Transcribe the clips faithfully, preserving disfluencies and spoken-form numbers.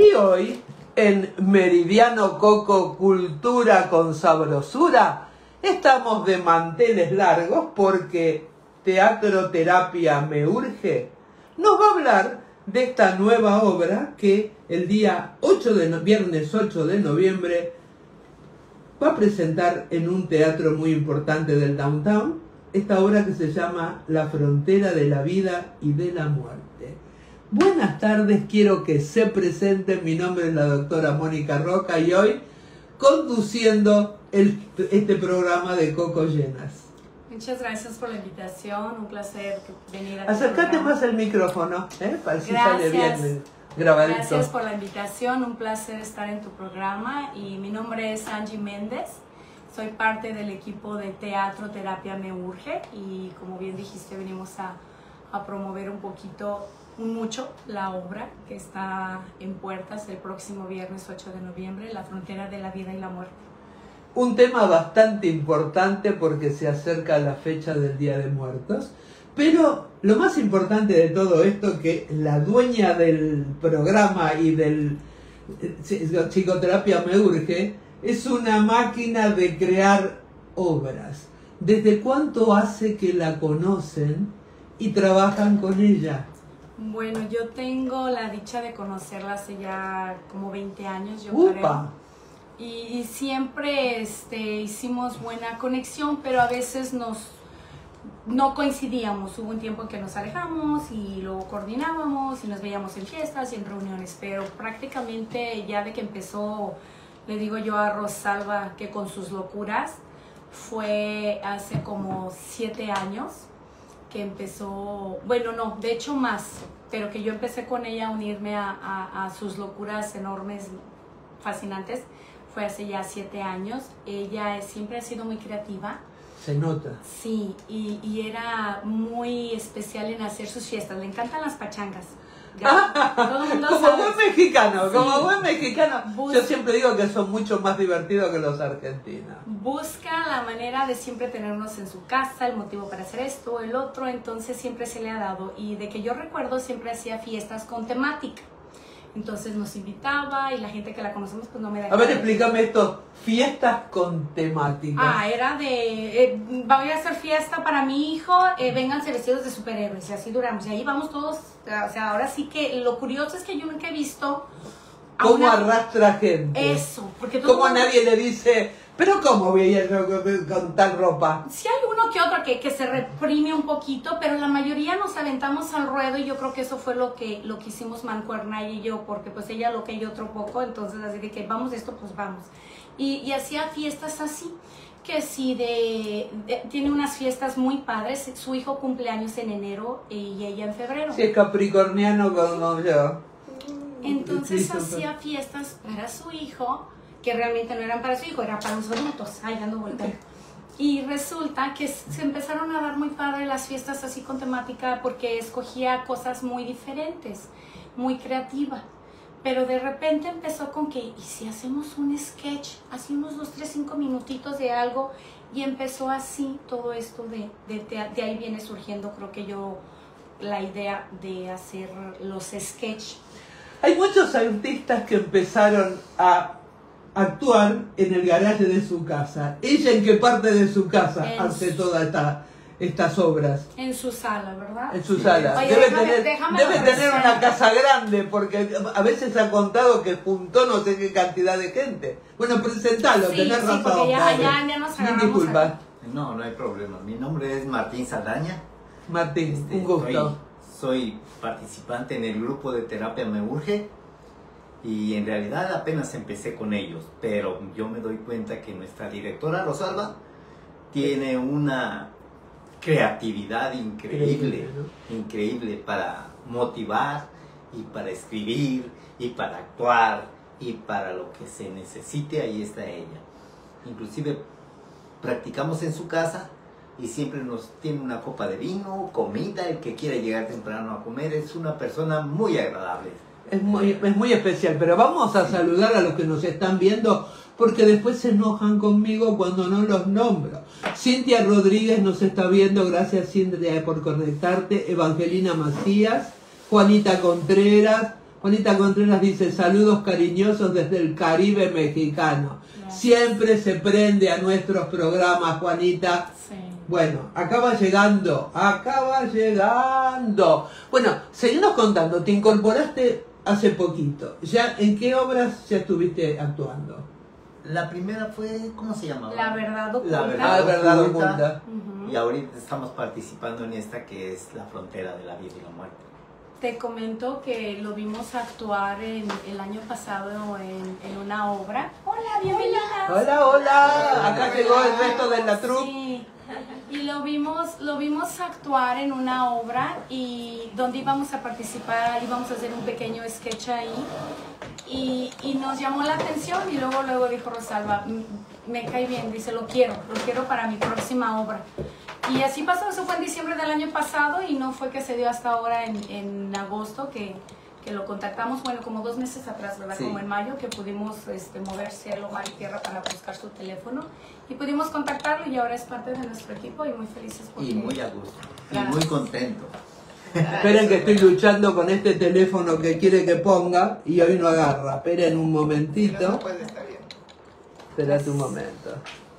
Y hoy, en Meridiano Coco Cultura con Sabrosura, estamos de manteles largos porque Teatro Terapia Me Urge nos va a hablar de esta nueva obra que el día ocho de no, viernes ocho de noviembre va a presentar en un teatro muy importante del downtown, esta obra que se llama La Frontera de la Vida y de la Muerte. Buenas tardes, quiero que se presenten. Mi nombre es la doctora Mónica Roca y hoy conduciendo el, este programa de Coco Llenas. Muchas gracias por la invitación, un placer venir a tu Acércate programa. más el micrófono, ¿eh? Para que Gracias. sale bien grabadito. Gracias por la invitación, un placer estar en tu programa y mi nombre es Angie Méndez, soy parte del equipo de Teatro Terapia Me Urge y como bien dijiste venimos a, a promover un poquito, mucho la obra que está en puertas el próximo viernes ocho de noviembre, La Frontera de la Vida y la Muerte. Un tema bastante importante porque se acerca la fecha del Día de Muertos, pero lo más importante de todo esto que la dueña del programa y del Psicoterapia Me Urge es una máquina de crear obras. ¿Desde cuánto hace que la conocen y trabajan con ella? Bueno, yo tengo la dicha de conocerla hace ya como veinte años, yo ¡Upa! creo. Y, y siempre este, hicimos buena conexión, pero a veces nos no coincidíamos. Hubo un tiempo en que nos alejamos y lo coordinábamos y nos veíamos en fiestas y en reuniones, pero prácticamente ya de que empezó, le digo yo a Rosalba que con sus locuras, fue hace como siete años que empezó, bueno no, de hecho más, pero que yo empecé con ella a unirme a, a, a sus locuras enormes, fascinantes. Fue hace ya siete años. Ella es, siempre ha sido muy creativa. Se nota. Sí, y, y era muy especial en hacer sus fiestas. Le encantan las pachangas. Ya, todo el mundo como sabe. buen mexicano, Sí. como buen mexicano. Bus Yo siempre digo que son mucho más divertidos que los argentinos. Busca la manera de siempre tenernos en su casa, el motivo para hacer esto, el otro, entonces siempre se le ha dado. Y de que yo recuerdo siempre hacía fiestas con temática. Entonces nos invitaba y la gente que la conocemos pues no me dejaba. A ver, explícame esto. Fiestas con temática. Ah, era de, eh, voy a hacer fiesta para mi hijo, eh, vénganse vestidos de superhéroes, y así duramos. Y ahí vamos todos, o sea, ahora sí que lo curioso es que yo nunca he visto a ¿Cómo una... arrastra gente? Eso, porque todo ¿Cómo a mundo... nadie le dice, pero cómo voy a ir con tal ropa? Sí hay uno que otro que, que se reprime un poquito, pero la mayoría nos aventamos al ruedo y yo creo que eso fue lo que, lo que hicimos Mancuerna y yo, porque pues ella lo que yo otro poco, entonces así de que vamos de esto, pues vamos. Y, y hacía fiestas así, que sí, de, de, tiene unas fiestas muy padres, su hijo cumpleaños en enero y ella en febrero. Si es capricorniano como yo. Entonces Sí, hacía fiestas para su hijo, que realmente no eran para su hijo, eran para los adultos. Ay, dando vuelta. Y resulta que se empezaron a dar muy padre las fiestas así con temática porque escogía cosas muy diferentes, muy creativa. Pero de repente empezó con que, ¿y si hacemos un sketch? Así unos dos, tres, cinco minutitos de algo. Y empezó así todo esto de, de, de, de ahí viene surgiendo, creo que yo, la idea de hacer los sketch. Hay muchos artistas que empezaron a actuar en el garaje de su casa. ¿Ella en qué parte de su casa En hace su... todas esta, estas obras? En su sala, ¿verdad? En su sala. Oye, debe déjame, tener, déjame debe tener ofrecer. una casa grande, porque a veces ha contado que juntó no sé qué cantidad de gente. Bueno, presentalo, Sí, tenés sí, razón. porque ya, padre. ya, ya nos Mil agarramos. disculpas. a- No, no hay problema. Mi nombre es Martín Saldaña. Martín, Este, un gusto. Soy, soy participante en el grupo de Terapia Me Urge y en realidad apenas empecé con ellos, pero yo me doy cuenta que nuestra directora Rosalba tiene una creatividad increíble, Increíble, ¿no? increíble para motivar y para escribir y para actuar y para lo que se necesite, ahí está ella. Inclusive practicamos en su casa y siempre nos tiene una copa de vino, comida, el que quiera llegar temprano a comer, es una persona muy agradable. Es muy, es muy especial, pero vamos a saludar a los que nos están viendo porque después se enojan conmigo cuando no los nombro. Cintia Rodríguez nos está viendo, gracias Cintia por conectarte. Evangelina Macías, Juanita Contreras, Juanita Contreras dice, saludos cariñosos desde el Caribe mexicano. Gracias. Siempre se prende a nuestros programas, Juanita. Sí. Bueno, acaba llegando, acaba llegando. Bueno, seguimos contando, te incorporaste hace poquito. ¿Ya en qué obras ya estuviste actuando? La primera fue, ¿cómo se llamaba? La verdad oculta. La verdad, Ah, verdad oculta. oculta. Ujú. Y ahorita estamos participando en esta que es La frontera de la vida y la muerte. Te comento que lo vimos actuar en, el año pasado en, en una obra. Hola, bienvenidas. Hola, hola. Acá llegó el resto de la troupe. Sí. Y lo vimos, lo vimos actuar en una obra y donde íbamos a participar, íbamos a hacer un pequeño sketch ahí y, y nos llamó la atención y luego luego dijo Rosalba, me cae bien, dice, lo quiero, lo quiero para mi próxima obra. Y así pasó, eso fue en diciembre del año pasado y no fue que se dio hasta ahora en, en agosto que, que lo contactamos, bueno, como dos meses atrás, ¿verdad? Sí. Como en mayo, que pudimos este, mover cielo, mar y tierra para buscar su teléfono y pudimos contactarlo y ahora es parte de nuestro equipo y muy felices por Y muy a gusto. Y Gracias. muy contento. Esperen que estoy luchando con este teléfono que quiere que ponga y hoy no agarra. Esperen un momentito. puede estar bien. Espérate un momento.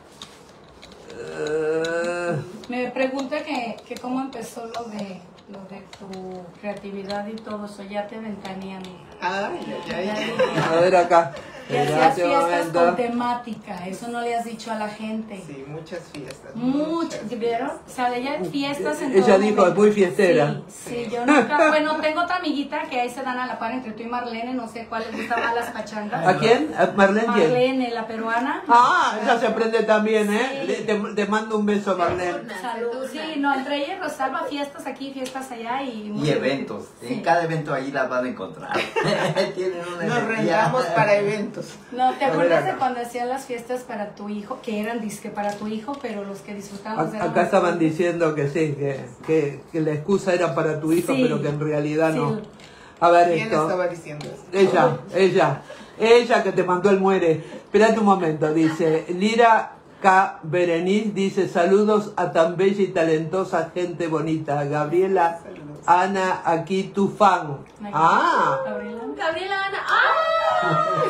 Eh, Me pregunta que, que cómo empezó lo de, lo de tu creatividad y todo eso, ya te ventanean. Ay, ay, Ya ay. dije, a ver acá. y hacías Espérate un fiestas con momento. temática, eso no le has dicho a la gente. Sí, muchas fiestas. Mucho, muchas ¿vieron? O sea, ella fiestas en Ella todo dijo, momento. es muy fiestera. Sí, sí, yo nunca, bueno, tengo otra amiguita que ahí se dan a la par entre tú y Marlene, no sé cuál les gusta más las pachangas. ¿A quién? ¿A Marlene quién? Marlene, la peruana. Ah, ella se aprende también, ¿eh? Sí. Le- Te, te mando un beso, Marlene. Salud. Sí, no, entre ella y Rosalba, fiestas aquí, fiestas allá y... muy Y eventos. Sí. En cada evento ahí las van a encontrar. Tienen una Nos energía. rentamos para eventos. No, ¿te A ver acuerdas acá. de cuando hacían las fiestas para tu hijo? Que eran disque para tu hijo, pero los que disfrutábamos A- eran Acá estaban nosotros. diciendo que sí, que, que, que la excusa era para tu hijo, Sí. pero que en realidad no. Sí. A ver ¿Quién esto. estaba diciendo eso? Ella, ella, ella que te mandó el muere. Espérate un momento, dice Lira K. Berenice, dice saludos a tan bella y talentosa gente bonita. Gabriela, Saludos. Ana, aquí tu fan. Ah, Gabriela. Gabriela Ana. ¡Ah!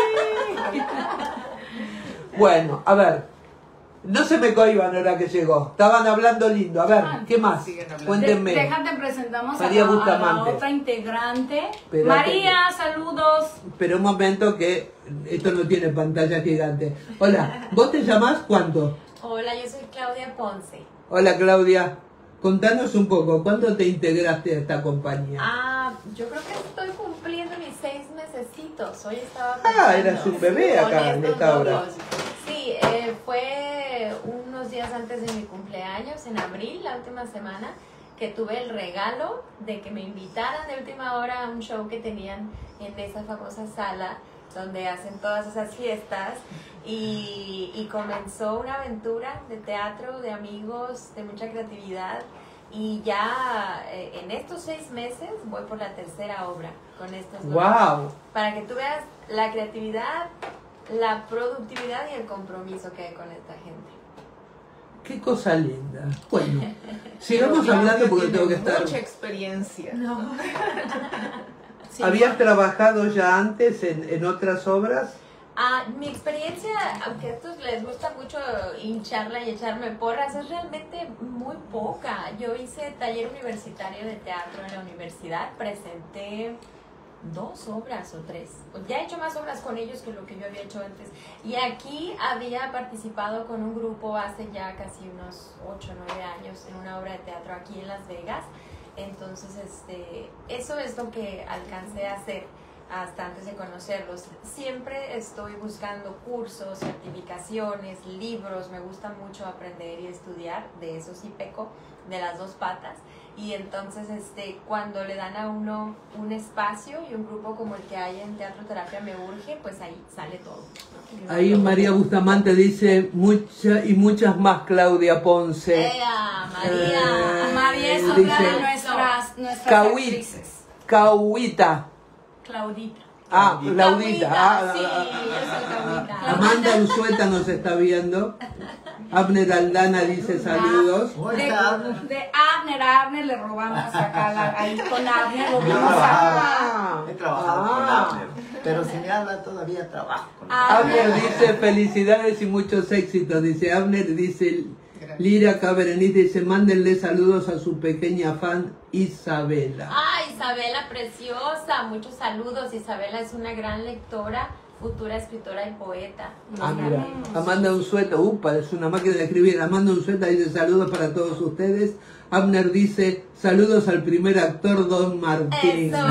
bueno, a ver. No se me cohiban ahora que llegó. Estaban hablando lindo. A ver, ¿qué más? Siguen hablando. Cuéntenme. De- déjate, presentamos a María la, a la Bustamante. otra integrante. Espérate. María, saludos. Pero un momento que esto no tiene pantalla gigante. Hola, ¿vos te llamás cuánto? Hola, yo soy Claudia Ponce. Hola Claudia, contanos un poco, ¿cuándo te integraste a esta compañía? Ah, yo creo que estoy cumpliendo mis seis mesecitos. Hoy estaba Ah, pensando eras un bebé con acá en estos esta obra. novios. Sí, eh, fue unos días antes de mi cumpleaños, en abril, la última semana, que tuve el regalo de que me invitaran de última hora a un show que tenían en esa famosa sala donde hacen todas esas fiestas y, y comenzó una aventura de teatro, de amigos, de mucha creatividad y ya eh, en estos seis meses voy por la tercera obra con estos dos. ¡Wow! Para que tú veas la creatividad, la productividad y el compromiso que hay con esta gente. ¡Qué cosa linda! Bueno, sigamos hablando porque tengo que estar... Mucha experiencia. No. Sí. ¿Habías trabajado ya antes en, en otras obras? Ah, mi experiencia, aunque a estos les gusta mucho hincharla y echarme porras, es realmente muy poca. Yo hice taller universitario de teatro en la universidad, presenté dos obras o tres. Ya he hecho más obras con ellos que lo que yo había hecho antes. Y aquí había participado con un grupo hace ya casi unos ocho o nueve años en una obra de teatro aquí en Las Vegas. Entonces, este, eso es lo que alcancé a hacer hasta antes de conocerlos. Siempre estoy buscando cursos, certificaciones, libros. Me gusta mucho aprender y estudiar, de eso sí peco, de las dos patas. Y entonces, este, cuando le dan a uno un espacio y un grupo como el que hay en Teatro Terapia Me Urge, pues ahí sale todo, ¿no? Ahí María Bustamante dice mucha y muchas más Claudia Ponce. ¡Ea, María! Eh, María es dice- otra de nuestras, nuestras Cauit. actrices. Cauita. Claudita. Ah, Claudita. Claudita. Ah, sí, ah, yo soy Claudita. Amanda Usueta nos está viendo. Abner Aldana dice saludos. De, de Abner a Abner le robamos acá la, a ahí con Abner lo Yo vimos trabajaba, Ah. he trabajado Ah. con Abner, pero si me habla todavía trabajo con Ah. Abner. Abner dice felicidades y muchos éxitos. Dice Abner, dice Gracias. Lira acá Berenice, dice mándenle saludos a su pequeña fan Isabela. Ah, Isabela preciosa, muchos saludos. Isabela es una gran lectora, futura escritora y poeta. Ah, mira, Amanda Unzueta, upa, es una máquina de escribir. Amanda Unzueta dice saludos para todos ustedes. Abner dice saludos al primer actor Don Martín. Eso.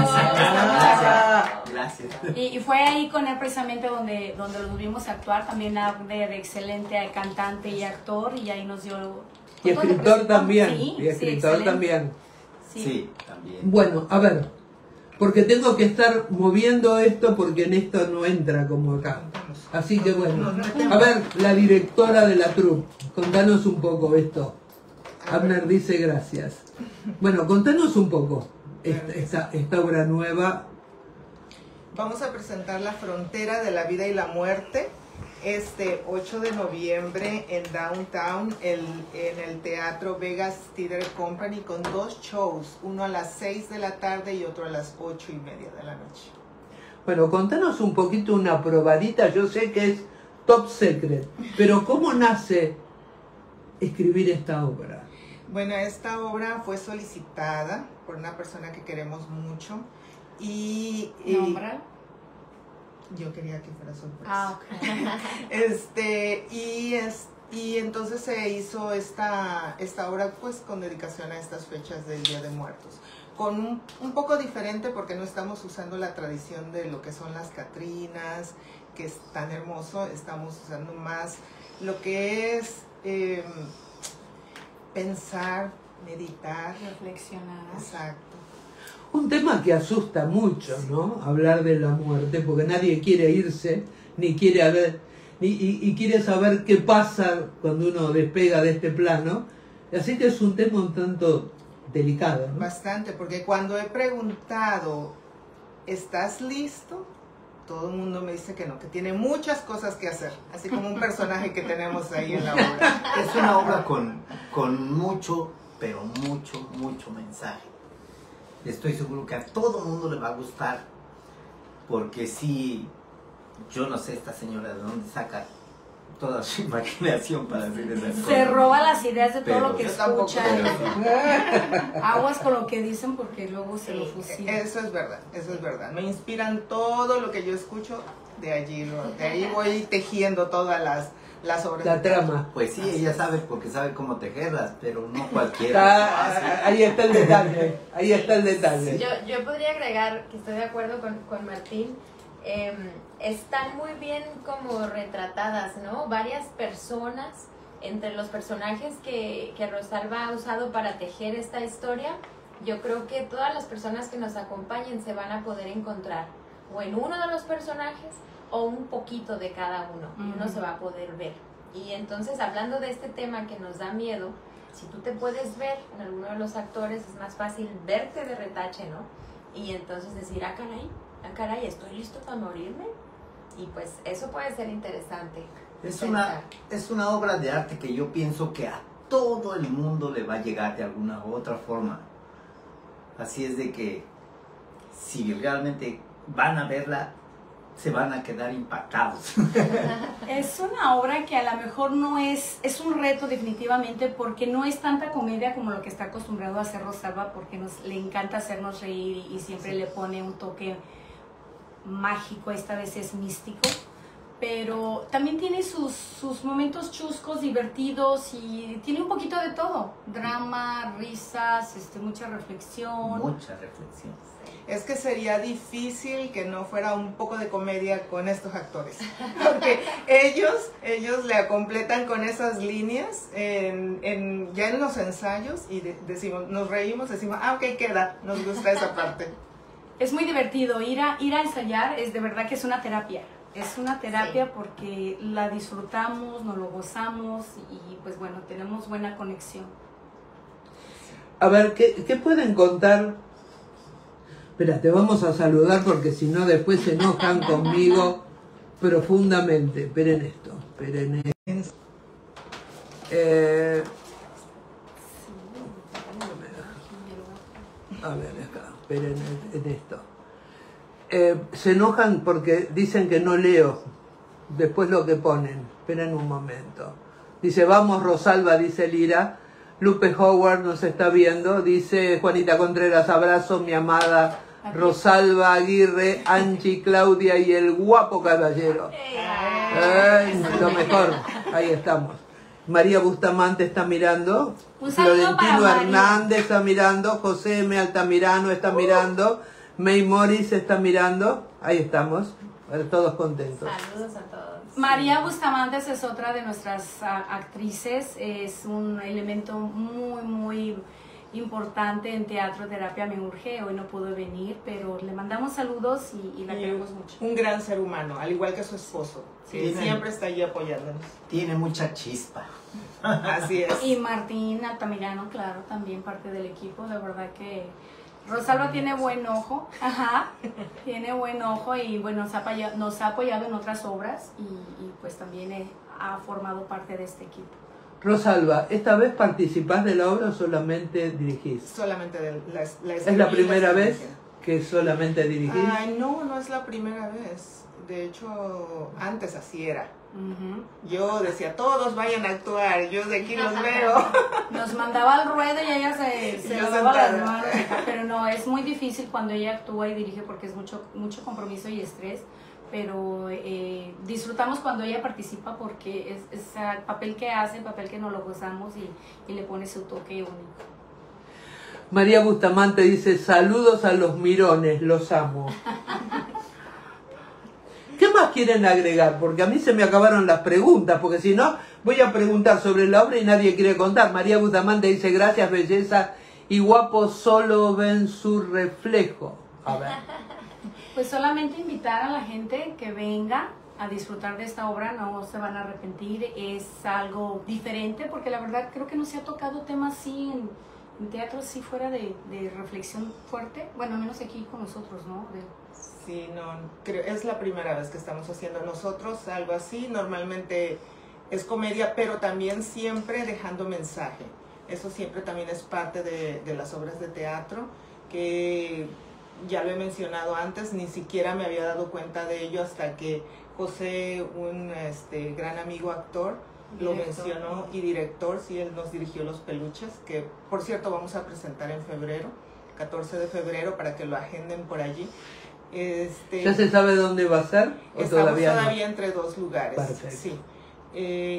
Ah. Gracias. Y, y fue ahí con él precisamente donde, donde los vimos actuar. También Abner, excelente cantante y actor, y ahí nos dio... Y donde escritor presentamos. también. Sí, Y sí, escritor excelente. también. Sí. Sí, también. Bueno, a ver, porque tengo que estar moviendo esto porque en esto no entra como acá. Así que bueno, a ver, la directora de la troupe, contanos un poco esto. Abner dice gracias. Bueno, contanos un poco esta, esta, esta obra nueva. Vamos a presentar La Frontera de la Vida y la Muerte este ocho de noviembre en Downtown, el, en el Teatro Vegas Theater Company, con dos shows, uno a las seis de la tarde y otro a las ocho y media de la noche. Bueno, contanos un poquito una probadita, yo sé que es top secret, pero ¿cómo nace escribir esta obra? Bueno, esta obra fue solicitada por una persona que queremos mucho y... y ¿Nombra? yo quería que fuera sorpresa. Ah, ok. Este, y, es, y entonces se hizo esta, esta obra pues con dedicación a estas fechas del Día de Muertos. Con un, un poco diferente porque no estamos usando la tradición de lo que son las Catrinas, que es tan hermoso, estamos usando más lo que es eh, pensar, meditar. Reflexionar. Exacto. Un tema que asusta mucho, ¿no? Hablar de la muerte, porque nadie quiere irse, ni quiere haber, ni, y, y quiere saber qué pasa cuando uno despega de este plano. Así que es un tema un tanto delicado, ¿no? Bastante, porque cuando he preguntado, ¿estás listo? Todo el mundo me dice que no, que tiene muchas cosas que hacer, así como un personaje que tenemos ahí en la obra. Es una obra con, con mucho, pero mucho, mucho mensaje. Estoy seguro que a todo el mundo le va a gustar, porque sí, yo no sé esta señora de dónde saca toda su imaginación para hacer esas cosas. Se roba las ideas de todo Pero lo que yo tampoco escucha. creo. Aguas con lo que dicen porque luego se lo fusilan. Eso es verdad, eso es verdad. Me inspiran todo lo que yo escucho, de allí, lo- de ahí voy tejiendo todas las, las obras. La de teatro. trama. Pues sí, ella sabe porque sabe cómo tejerlas, pero no cualquiera. lo hace. Está- ahí está el detalle, ahí está el detalle. Yo, yo podría agregar que estoy de acuerdo con, con Martín. eh, están muy bien como retratadas, ¿no? Varias personas, entre los personajes que, que Rosalba ha usado para tejer esta historia, yo creo que todas las personas que nos acompañen se van a poder encontrar o en uno de los personajes o un poquito de cada uno, y uno Ujú. se va a poder ver. Y entonces, hablando de este tema que nos da miedo, si tú te puedes ver en alguno de los actores, es más fácil verte de retache, ¿no? Y entonces decir, ah, caray, ah, caray, ¿estoy listo para morirme? Y pues eso puede ser interesante. Es pensar. una, es una obra de arte que yo pienso que a todo el mundo le va a llegar de alguna u otra forma. Así es de que si realmente van a verla, se van a quedar impactados. Es una obra que a lo mejor no es, es un reto definitivamente porque no es tanta comedia como lo que está acostumbrado a hacer Rosalba, porque nos, le encanta hacernos reír y siempre le pone un toque mágico, esta vez es místico, pero también tiene sus, sus momentos chuscos, divertidos y tiene un poquito de todo, drama, risas, este, mucha reflexión. Mucha reflexión. Es que sería difícil que no fuera un poco de comedia con estos actores, porque ellos, ellos le completan con esas líneas en, en, ya en los ensayos y de- decimos, nos reímos, decimos, ah, ok, queda, nos gusta esa parte. Es muy divertido, ir a, ir a ensayar es de verdad que es una terapia. Es una terapia Sí. porque la disfrutamos, nos lo gozamos y pues bueno, tenemos buena conexión. A ver, ¿qué, qué pueden contar? Espera, te vamos a saludar porque si no después se enojan conmigo profundamente. Esperen esto, esperen esto. Eh, A ver, acá, esperen en, en esto. Eh, se enojan porque dicen que no leo. Después lo que ponen. Esperen un momento. Dice, vamos Rosalba, dice Lira. Lupe Howard nos está viendo. Dice Juanita Contreras, abrazo mi amada Rosalba Aguirre, Anchi, Claudia y el guapo caballero. Ay, lo mejor. Ahí estamos. María Bustamante está mirando. Un saludo Florentino para Hernández está mirando. José M. Altamirano está uh. mirando. May Morris está mirando. Ahí estamos. Todos contentos. Saludos a todos. María Bustamante es otra de nuestras uh, actrices. Es un elemento muy, muy importante en Teatro Terapia Me Urge. Hoy no pudo venir, pero le mandamos saludos y, y la y queremos mucho. Un gran ser humano, al igual que su esposo. Sí, que siempre está allí apoyándonos. Tiene mucha chispa. Así es. Y Martín Altamirano, claro, también parte del equipo. La verdad que Rosalba tiene buen ojo. Ajá. Tiene buen ojo y bueno, nos ha apoyado, nos ha apoyado en otras obras y, y pues también he, ha formado parte de este equipo. Rosalba, ¿esta vez participás de la obra o solamente dirigís? Solamente de la, la ¿Es la primera vez que solamente dirigís? Ay, no, no es la primera vez. De hecho, antes así era. Uh-huh. Yo decía, todos vayan a actuar, yo de aquí los veo. Nos mandaba al ruedo y ella se, se lavaba las manos. Pero no, es muy difícil cuando ella actúa y dirige porque es mucho, mucho compromiso y estrés. Pero eh, disfrutamos cuando ella participa porque es, es el papel que hace, el papel que nos lo gozamos y, y le pone su toque único. María Bustamante dice, saludos a los mirones, los amo. ¿Qué más quieren agregar? Porque a mí se me acabaron las preguntas, porque si no, voy a preguntar sobre la obra y nadie quiere contar. María Bustamante dice, gracias, belleza y guapos solo ven su reflejo. A ver. Pues solamente invitar a la gente que venga a disfrutar de esta obra, no se van a arrepentir, es algo diferente, porque la verdad creo que no se ha tocado temas así en, en teatro, así fuera de, de reflexión fuerte, bueno, al menos aquí con nosotros, ¿no? De, Sí, no, creo, es la primera vez que estamos haciendo nosotros algo así. Normalmente es comedia, pero también siempre dejando mensaje. Eso siempre también es parte de, de las obras de teatro, que ya lo he mencionado antes, ni siquiera me había dado cuenta de ello hasta que José, un este, gran amigo actor, lo mencionó, y director, sí, él nos dirigió Los Peluches, que por cierto vamos a presentar en febrero, catorce de febrero, para que lo agenden por allí. Este, ¿Ya se sabe dónde va a ser? ¿O estamos todavía, todavía no? entre dos lugares. Perfecto. Sí. Eh,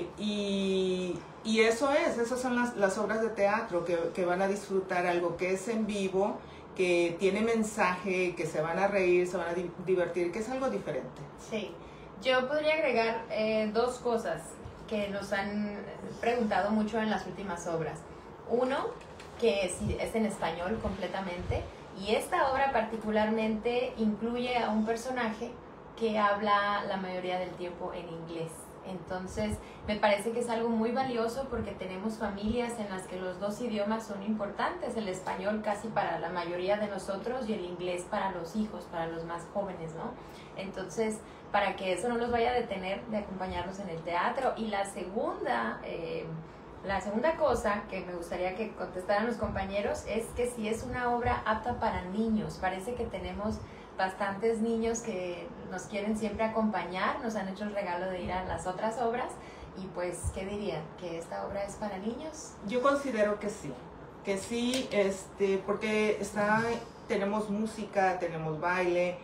y, y eso es, esas son las, las obras de teatro que, que van a disfrutar algo que es en vivo, que tiene mensaje, que se van a reír, se van a di- divertir, que es algo diferente. Sí, yo podría agregar eh, dos cosas que nos han preguntado mucho en las últimas obras. Uno, que es, es en español completamente. Y esta obra particularmente incluye a un personaje que habla la mayoría del tiempo en inglés. Entonces, me parece que es algo muy valioso porque tenemos familias en las que los dos idiomas son importantes. El español casi para la mayoría de nosotros y el inglés para los hijos, para los más jóvenes, ¿no? Entonces, para que eso no los vaya a detener de acompañarnos en el teatro. Y la segunda... Eh, La segunda cosa que me gustaría que contestaran los compañeros es que si es una obra apta para niños. Parece que tenemos bastantes niños que nos quieren siempre acompañar, nos han hecho el regalo de ir a las otras obras y pues, ¿qué dirían? ¿Que esta obra es para niños? Yo considero que sí, que sí, este, porque está, tenemos música, tenemos baile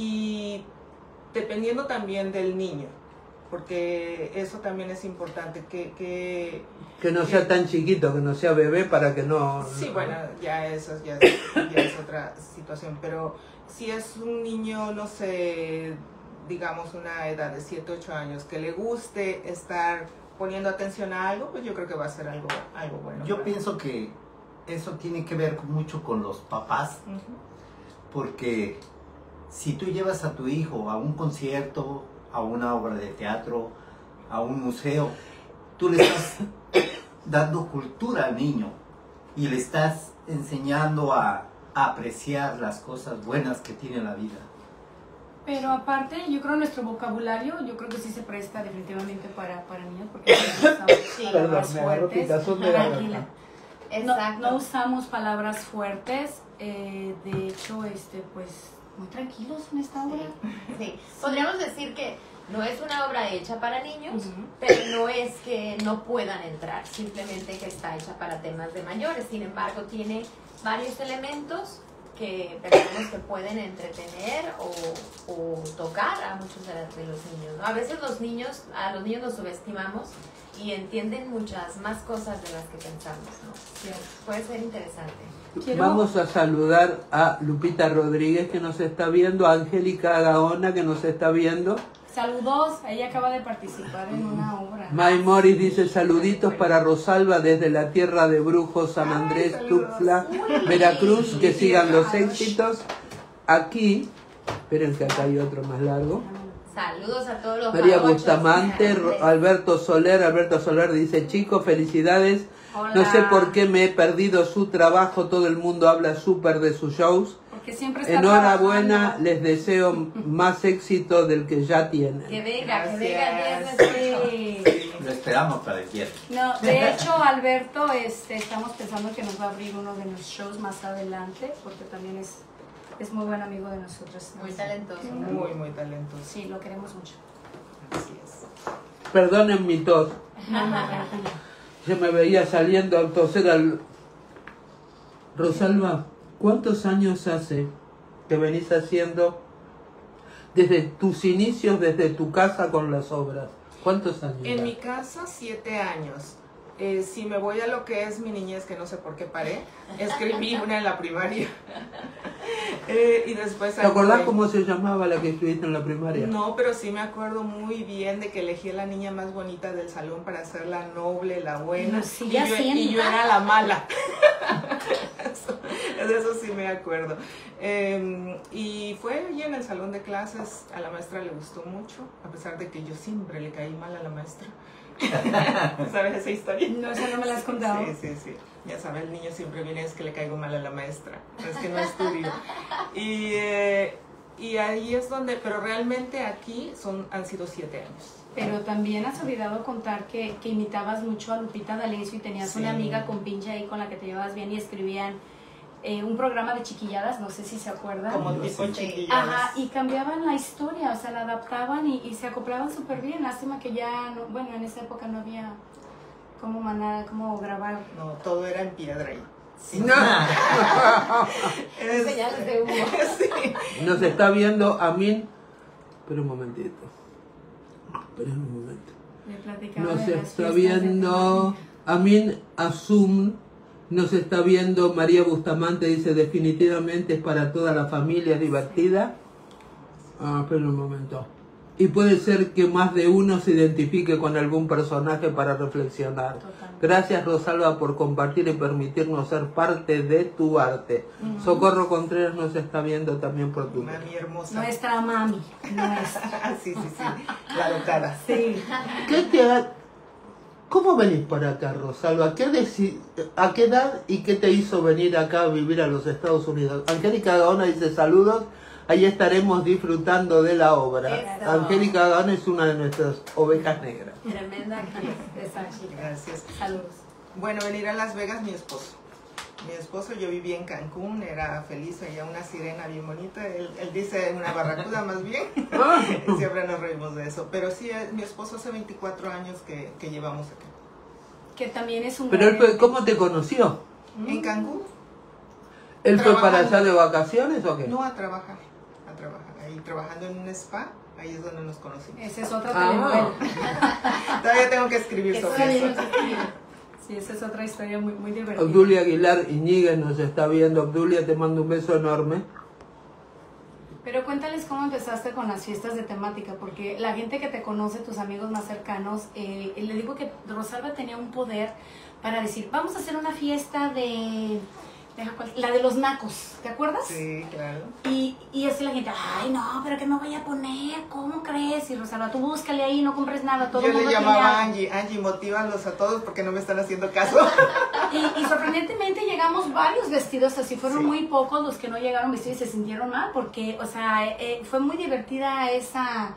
y dependiendo también del niño, porque eso también es importante, que... Que, que no sea tan chiquito, que no sea bebé para que no... Sí, no... bueno, ya eso ya, ya es otra situación, pero si es un niño, no sé, digamos una edad de siete, ocho años, que le guste estar poniendo atención a algo, pues yo creo que va a ser algo, algo bueno. Yo pienso que eso tiene que ver mucho con los papás, uh-huh. Porque si tú llevas a tu hijo a un concierto, a una obra de teatro, a un museo, tú le estás dando cultura al niño y le estás enseñando a, a apreciar las cosas buenas que tiene la vida. Pero aparte, yo creo nuestro vocabulario, yo creo que sí se presta definitivamente para, para niños, porque no usamos Sí, palabras perdón, me agarró fuertes. picazón de la Tranquila. No, no usamos palabras fuertes, eh, de hecho, este, pues, muy tranquilos en esta obra. Sí, podríamos decir que no es una obra hecha para niños, Ujú. pero no es que no puedan entrar, simplemente que está hecha para temas de mayores. Sin embargo, tiene varios elementos que pensamos que pueden entretener o, o tocar a muchos de, de los niños, ¿no? A veces los niños, a los niños los subestimamos y entienden muchas más cosas de las que pensamos, ¿no? Cierto. Puede ser interesante. Quiero- Vamos a saludar a Lupita Rodríguez que nos está viendo, a Angélica Gaona que nos está viendo. Saludos, ella acaba de participar en una obra. May Morris dice saluditos para Rosalba desde la tierra de Brujos, San Andrés, Tuxtla, Veracruz, que sigan los éxitos. Aquí, esperen que acá hay otro más largo. Saludos a todos los María jarochos. Bustamante, Ro- Alberto Soler, Alberto Soler dice, chicos, felicidades. Hola. No sé por qué me he perdido su trabajo, todo el mundo habla súper de sus shows. Porque siempre está Enhorabuena, trabajando. les deseo más éxito del que ya tienen. Que venga, que venga el Gracias. viernes. Sí. Lo esperamos para el viernes. No, de hecho, Alberto, este, estamos pensando que nos va a abrir uno de los shows más adelante, porque también es, es muy buen amigo de nosotros. Muy talentoso. Muy, muy talentoso. Sí, lo queremos mucho. Así es. Perdonen mi tos, No, no, tranquilo. yo me veía saliendo a toser al... Rosalba, ¿cuántos años hace que venís haciendo desde tus inicios, desde tu casa con las obras? ¿Cuántos años? En ya? mi casa, siete años. Eh, si me voy a lo que es mi niñez, que no sé por qué paré, escribí una en la primaria. Eh, y después... ¿Te acordás actué. cómo se llamaba la que estuviste en la primaria? No, pero sí me acuerdo muy bien de que elegí a la niña más bonita del salón para ser la noble, la buena. Lo sigue y, yo, haciendo. y yo era la mala. Eso, de eso sí me acuerdo. Eh, y fue allí en el salón de clases, a la maestra le gustó mucho, a pesar de que yo siempre le caí mal a la maestra. ¿Sabes esa historia? No, esa no me la has contado. Sí, sí, sí. Ya sabe, el niño siempre viene es que le caigo mal a la maestra. Es que no estudio. Y, eh, y ahí es donde, pero realmente aquí son, han sido siete años. Pero también has olvidado contar que, que imitabas mucho a Lupita D'Alessio y tenías Sí. una amiga con pinche ahí con la que te llevabas bien y escribían eh, un programa de chiquilladas, no sé si se acuerdan. Como Yo tipo sí. chiquilladas. Ajá, y cambiaban la historia, o sea, la adaptaban y, y se acoplaban súper bien. Lástima que ya, no, bueno, en esa época no había cómo, manar, cómo grabar. No, todo era en piedra ahí. No. Es- Señales de humo. sí. Nos está viendo Amin. Espera un momentito. Espera un momento. Le platicaba Nos de las está fiestas de viendo Amin Asum. Nos está viendo María Bustamante. Dice definitivamente es para toda la familia, es divertida. Ah, espera un momento. Y puede ser que más de uno se identifique con algún personaje para reflexionar. Totalmente. Gracias Rosalba por compartir y permitirnos ser parte de tu arte. Socorro Contreras nos está viendo también por tu. Mami hermosa. Nuestra mami, nuestra. Ah, sí, sí, sí. La locada. Sí. ¿Qué te ha- ¿Cómo venís para acá, Rosalba? ¿Qué deci- ¿A qué edad y qué te hizo venir acá a vivir a los Estados Unidos? Angélica Gaona dice saludos, ahí estaremos disfrutando de la obra. Eso. Angélica Gaona es una de nuestras ovejas negras. Tremenda actriz. Esa chica. Gracias. Saludos. Bueno, venir a Las Vegas, mi esposo. Mi esposo, yo vivía en Cancún, era feliz, veía una sirena bien bonita. Él, él dice una barracuda más bien. Siempre nos reímos de eso. Pero sí, eh, mi esposo hace veinticuatro años que, que llevamos acá. Que también es un Pero él gran- fue, ¿cómo te conoció? En Cancún, ¿Él fue para Trabajando. allá de vacaciones o qué? no a trabajar, a trabajar. Ahí trabajando en un spa, ahí es donde nos conocimos. Esa es otra Ah. telenovela. Todavía tengo que escribir Eso sobre también eso. nos escribe. Sí, esa es otra historia muy, muy divertida. Obdulia Aguilar Iñiguez nos está viendo. Obdulia, te mando un beso enorme. Pero cuéntales cómo empezaste con las fiestas de temática, porque la gente que te conoce, tus amigos más cercanos, eh, le digo que Rosalba tenía un poder para decir, vamos a hacer una fiesta de... deja cuál- la de los nacos, ¿te acuerdas? Sí, claro. Y, y así la gente, ay no, pero ¿qué me voy a poner? ¿Cómo crees? Y Rosalba, tú búscale ahí, no compres nada, todo Yo el le mundo llamaba tiene a algo". Angie, Angie, motívalos a todos porque no me están haciendo caso. Y, y sorprendentemente llegamos varios vestidos, así fueron Sí. muy pocos los que no llegaron vestidos y se sintieron mal, porque, o sea, eh, fue muy divertida esa,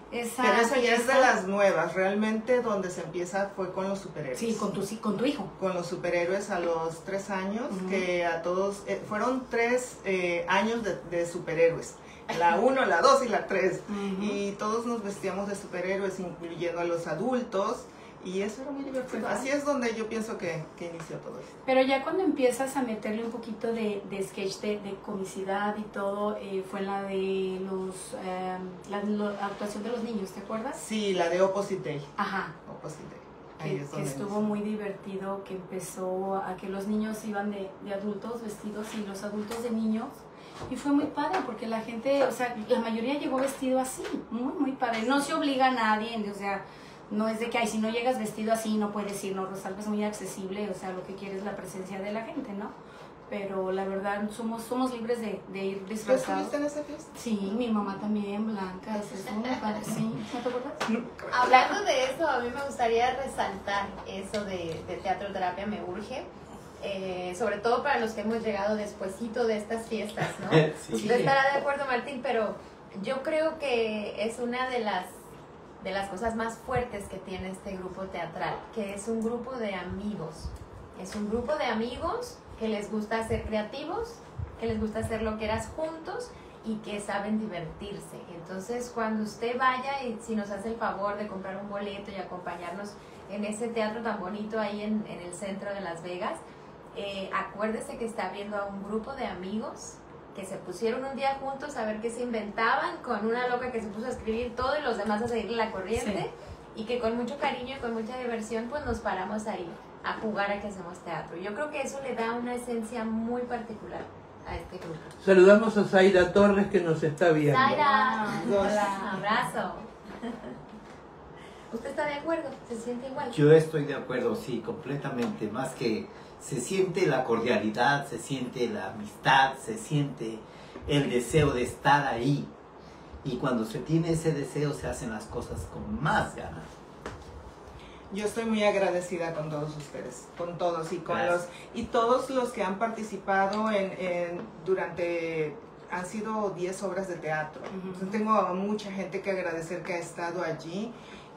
esa Pero eso ya es de fiesta- las nuevas. Realmente donde se empieza fue con los superhéroes. Sí, con tu, sí, con tu hijo. Con los superhéroes a los tres años, Ujú. que a todos, eh, fueron tres eh, años de, de superhéroes. La uno, la dos y la tres. Ujú. Y todos nos vestíamos de superhéroes, incluyendo a los adultos. Y eso era muy divertido. Así es donde yo pienso que, que inició todo esto. Pero ya cuando empiezas a meterle un poquito de, de sketch, de, de comicidad y todo, eh, fue la de los eh, la, la actuación de los niños, ¿te acuerdas? Sí, la de Opposite Day. Ajá. Opposite Day. Ahí Que, es que donde estuvo inició. muy divertido, que empezó a que los niños iban de, de adultos vestidos y los adultos de niños. Y fue muy padre porque la gente, o sea, la mayoría llegó vestido así, muy, muy padre. No se obliga a nadie, o sea, no es de que, ay, si no llegas vestido así no puedes ir, no, Rosalba es muy accesible, o sea, lo que quiere es la presencia de la gente, ¿no? Pero la verdad, somos, somos libres de, de ir ¿Tú disfrazados. estuviste en esa fiesta? Sí, mi mamá también, Blanca, eso es muy padre, sí, ¿no te acuerdas? Hablando de eso, a mí me gustaría resaltar eso de, de Teatro Terapia Me Urge, eh, sobre todo para los que hemos llegado despuesito de estas fiestas, ¿no? Sí. Usted estará de acuerdo, Martín, pero yo creo que es una de las, de las cosas más fuertes que tiene este grupo teatral, que es un grupo de amigos. Es un grupo de amigos que les gusta ser creativos, que les gusta hacer lo que eras juntos y que saben divertirse. Entonces, cuando usted vaya y si nos hace el favor de comprar un boleto y acompañarnos en ese teatro tan bonito ahí en, en el centro de Las Vegas, eh, acuérdese que está viendo a un grupo de amigos que se pusieron un día juntos a ver qué se inventaban, con una loca que se puso a escribir todo y los demás a seguirle la corriente, y que con mucho cariño y con mucha diversión pues nos paramos ahí a jugar a que hacemos teatro. Yo creo que eso le da una esencia muy particular a este grupo. Saludamos a Zaira Torres que nos está viendo. Zaira, Hola. abrazo. ¿Usted está de acuerdo? ¿Se siente igual? Yo estoy de acuerdo, sí, completamente. Más que se siente la cordialidad, se siente la amistad, se siente el deseo de estar ahí. Y cuando se tiene ese deseo se hacen las cosas con más ganas. Yo estoy muy agradecida con todos ustedes, con todos y con Gracias. los y todos los que han participado en, en durante han sido diez obras de teatro. Ujú. Entonces, tengo a mucha gente que agradecer que ha estado allí,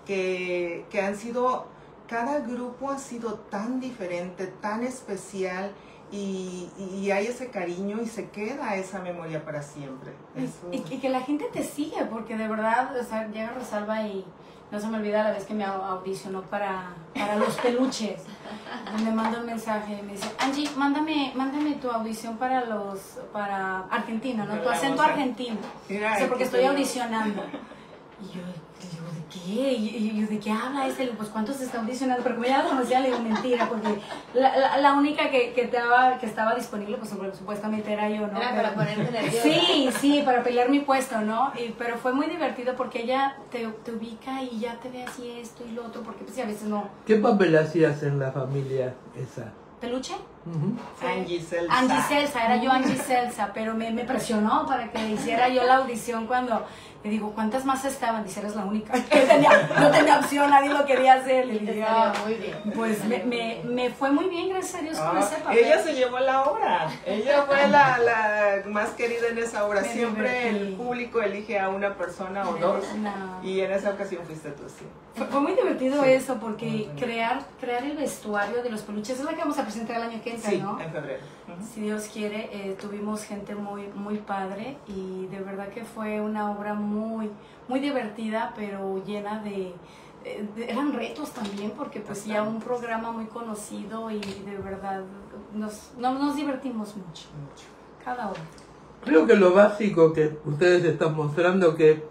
que, que han sido, cada grupo ha sido tan diferente, tan especial y, y hay ese cariño y se queda esa memoria para siempre. Eso- Y, y que la gente te sigue, porque de verdad, o sea, llega Rosalba y no se me olvida la vez que me au- audicionó para, para los peluches. Me manda un mensaje y me dice, Angie, mándame, mándame tu audición para los, para Argentina, ¿no? Tu acento argentino. Mira, O sea, porque qué estoy pena. audicionando. Y yo, digo, ¿de qué? Y, y yo, ¿de qué habla ese? Le digo, pues, ¿cuántos está audicionando? Pero como ya la conocía, le digo, mentira, porque la, la, la única que, que, estaba, que estaba disponible, pues, supuestamente era yo, ¿no? Era Pero- para ponerte nerviosa. Sí, sí, para pelear mi puesto, ¿no? Y, pero fue muy divertido porque ella te, te ubica y ya te ve así esto y lo otro, porque pues sí, a veces no. ¿Qué papel hacías en la familia esa? ¿Peluche? Ujú. Angie Celsa. Angie Celsa, era yo Angie Celsa, pero me, me presionó para que hiciera yo la audición cuando le digo, ¿cuántas más estaban? Dice, eres la única. Que tenía, no tenía opción, nadie lo quería hacer. Le Y te dije, salió "Ah". muy bien. Pues me, me, me fue muy bien, gracias a Dios, con Ah, ese papel. ella se llevó la obra. Ella fue la, la más querida en esa obra. Me Siempre divertí. el público elige a una persona o dos. No. Y en esa ocasión fuiste tú, sí. Fue, fue muy divertido Sí. eso, porque Muy bueno. crear, crear el vestuario de los peluches es la que vamos a presentar el año que entra, Sí, ¿no? en febrero. Ujú. Si Dios quiere, eh, tuvimos gente muy, muy padre y de verdad que fue una obra muy, muy divertida, pero llena de, eh, de- eran retos también, porque pues ya un programa muy conocido y de verdad nos, no- nos divertimos mucho, Mucho. cada hora. Creo que lo básico que ustedes están mostrando que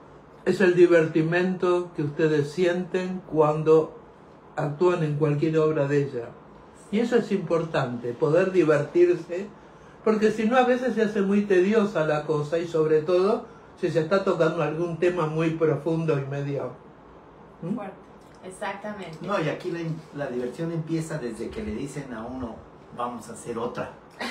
es el divertimento que ustedes sienten cuando actúan en cualquier obra de ella. Y eso es importante, poder divertirse, porque si no a veces se hace muy tediosa la cosa y sobre todo si se está tocando algún tema muy profundo y medio. ¿Mm? Fuerte. Exactamente. No, y aquí la, la diversión empieza desde que le dicen a uno, vamos a hacer otra.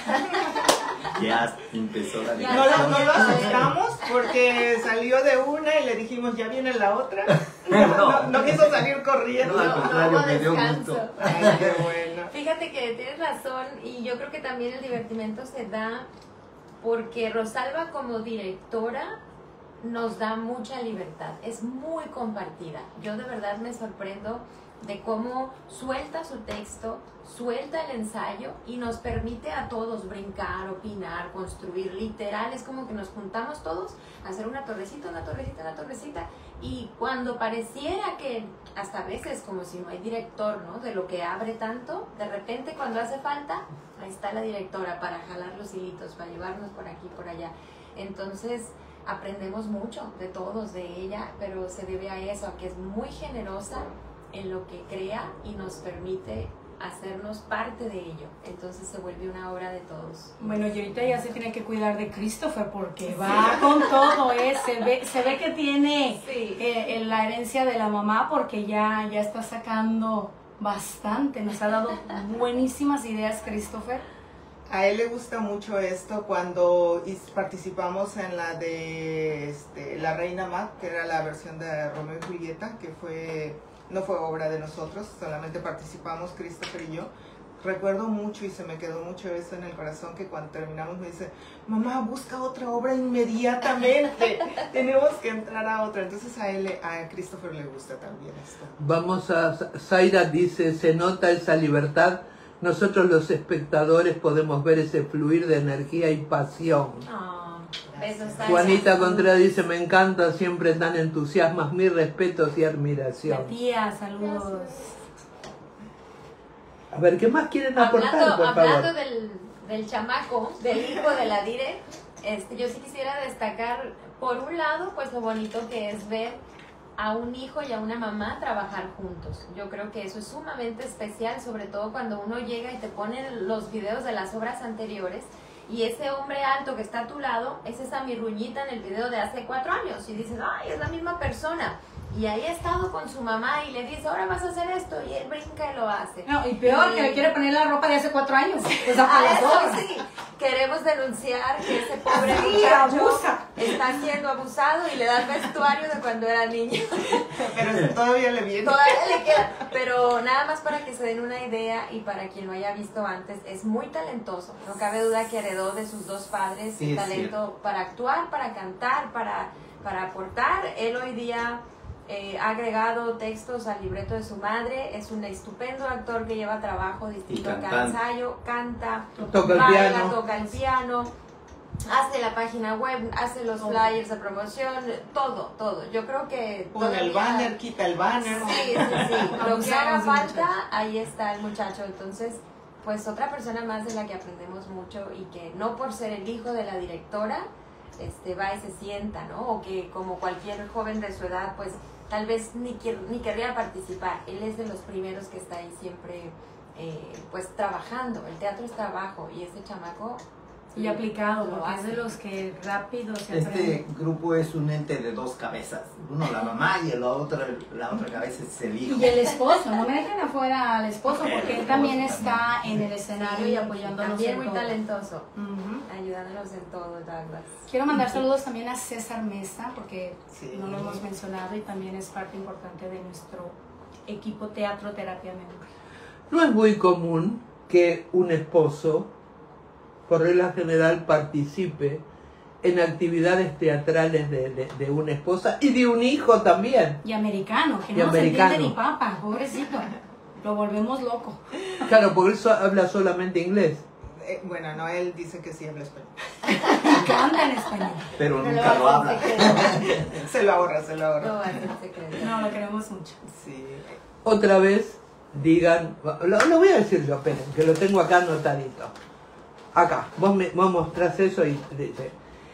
Ya empezó la Ya. No, diversión. lo- no lo asustamos porque salió de una y le dijimos, ya viene la otra. No. No, no quiso salir corriendo. No, al No, contrario, no hubo me dio descanso. gusto. Ay, qué bueno. Fíjate que tienes razón y yo creo que también el divertimento se da porque Rosalba como directora nos da mucha libertad, es muy compartida. Yo de verdad me sorprendo de cómo suelta su texto, suelta el ensayo y nos permite a todos brincar, opinar, construir. Literal, es como que nos juntamos todos a hacer una torrecita, una torrecita, una torrecita, y cuando pareciera que, hasta a veces como si no hay director, ¿no?, de lo que abre tanto, de repente cuando hace falta, ahí está la directora para jalar los hilitos, para llevarnos por aquí, por allá. Entonces aprendemos mucho de todos, de ella, pero se debe a eso, a que es muy generosa en lo que crea y nos permite hacernos parte de ello. Entonces se vuelve una obra de todos. Bueno, y ahorita ya se tiene que cuidar de Christopher porque va con todo, ¿eh? Se ve, se ve que tiene Sí. eh, la herencia de la mamá porque ya, ya está sacando bastante. Nos ha dado buenísimas ideas, Christopher. A él le gusta mucho esto cuando is- participamos en la de este, La Reina Mac, que era la versión de Romeo y Julieta, que fue no fue obra de nosotros, solamente participamos Christopher y yo. Recuerdo mucho y se me quedó mucho eso en el corazón, que cuando terminamos me dice, mamá, busca otra obra inmediatamente, tenemos que entrar a otra. Entonces a él, a Christopher le gusta también esto. Vamos a... Zaira dice, se nota esa libertad. Nosotros los espectadores podemos ver ese fluir de energía y pasión. Oh, besos, Zaira. Juanita Contreras dice, me encanta, siempre tan entusiasmas, mis respetos y La admiración. tía, saludos. A ver, ¿qué más quieren aportar, Hablando, por hablando favor? del, del chamaco, del hijo de la Dire, este, yo sí quisiera destacar, por un lado, pues lo bonito que es ver a un hijo y a una mamá trabajar juntos. Yo creo que eso es sumamente especial, sobre todo cuando uno llega y te ponen los videos de las obras anteriores y ese hombre alto que está a tu lado es esa mirruñita en el video de hace cuatro años y dices, ay, es la misma persona. Y ahí ha estado con su mamá y le dice, ahora vas a hacer esto, y él brinca y lo hace. No, y peor, Y- que le quiere poner la ropa de hace cuatro años. Pues a Ah, las eso dos. sí, queremos denunciar que ese pobre Sí, muchacho abusa. está siendo abusado y le da el vestuario de cuando era niño. Pero todavía le viene. Todavía le queda, pero nada más para que se den una idea y para quien lo haya visto antes, es muy talentoso. No cabe duda que heredó de sus dos padres Sí, el es talento cierto. para actuar, para cantar, para, para aportar. Él hoy día eh, ha agregado textos al libreto de su madre, es un estupendo actor que lleva trabajo distinto a cada cantante. ensayo, canta, Toca el baila, piano. toca el piano, hace la página web, hace los Todo. flyers de promoción, todo, todo. Yo creo que Pone el todavía- banner, quita el banner. Sí, sí, sí. Lo que Abusamos haga del falta, muchacho. ahí está el muchacho. Entonces, pues otra persona más de la que aprendemos mucho y que no por ser el hijo de la directora, este, va y se sienta, ¿no? O que como cualquier joven de su edad, pues tal vez ni, quier- ni querría participar. Él es de los primeros que está ahí siempre, eh, pues trabajando. El teatro es trabajo y ese chamaco... Y aplicado, lo porque es hace. de los que rápido se Este aprende. grupo es un ente de dos cabezas. Uno la mamá y la otra, la otra cabeza es el hijo. Y el esposo, no me dejen afuera al esposo, El porque él esposo también también. está en el escenario y apoyándonos También en muy todo. talentoso, Ujú. ayudándonos en todo, Douglas. Quiero mandar saludos también a César Mesa, porque Sí. no lo hemos mencionado y también es parte importante de nuestro equipo Teatro Terapia Memoria. No es muy común que un esposo, por regla general, participe en actividades teatrales de, de, de una esposa y de un hijo también. Y americano, que Y no nos americano. entiende ni papa, pobrecito. Lo volvemos loco. Claro, porque él so- habla solamente inglés. Eh, bueno, no, él dice que sí habla español. Y canta en español. Pero No nunca lo lo va a habla. hacer secreto. Se lo ahorra, se lo No ahorra. va a ser secreto. No, lo queremos mucho. Sí. Otra vez, digan, lo, lo voy a decir yo, esperen, que lo tengo acá anotadito. Acá, vos me vos mostrás eso y dice,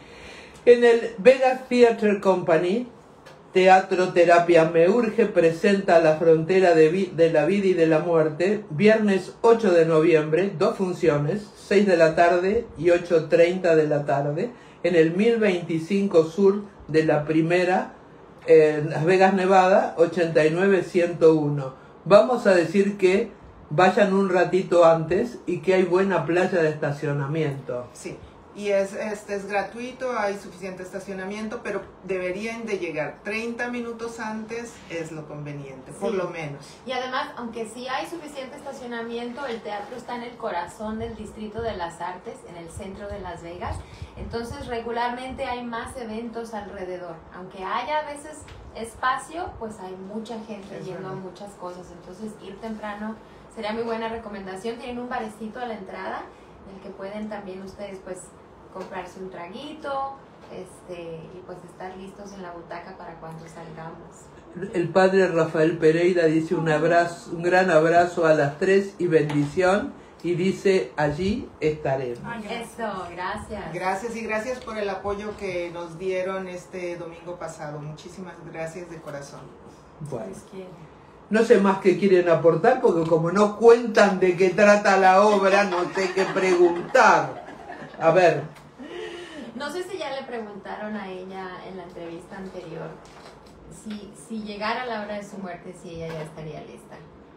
en el Vegas Theatre Company, Teatro Terapia Me Urge presenta La Frontera de, vi- de la Vida y de la Muerte, viernes ocho de noviembre, dos funciones, seis de la tarde y ocho treinta de la tarde, en el mil veinticinco Sur de la Primera, en Las Vegas, Nevada, ochenta y nueve ciento uno. Vamos a decir que vayan un ratito antes y que hay buena playa de estacionamiento. Sí, Y es, este, es gratuito, hay suficiente estacionamiento, pero deberían de llegar treinta minutos antes, es lo conveniente, por Sí. lo menos. Y además, aunque sí hay suficiente estacionamiento, el teatro está en el corazón del Distrito de las Artes, en el centro de Las Vegas. Entonces, regularmente hay más eventos alrededor. Aunque haya a veces espacio, pues hay mucha gente Es yendo a verdad. muchas cosas. Entonces, ir temprano sería muy buena recomendación. Tienen un barecito a la entrada, en el que pueden también ustedes, pues, comprarse un traguito, este, y pues estar listos en la butaca para cuando salgamos. El padre Rafael Pereira dice un abrazo, un gran abrazo a las tres y bendición, y dice allí estaremos. Ay, gracias. Eso, gracias. Gracias y gracias por el apoyo que nos dieron este domingo pasado. Muchísimas gracias de corazón. Bueno, Dios quiere. no sé más qué quieren aportar, porque como no cuentan de qué trata la obra, no sé qué preguntar. A ver, No sé si ya le preguntaron a ella en la entrevista anterior si, si llegara la hora de su muerte, si ella ya estaría lista.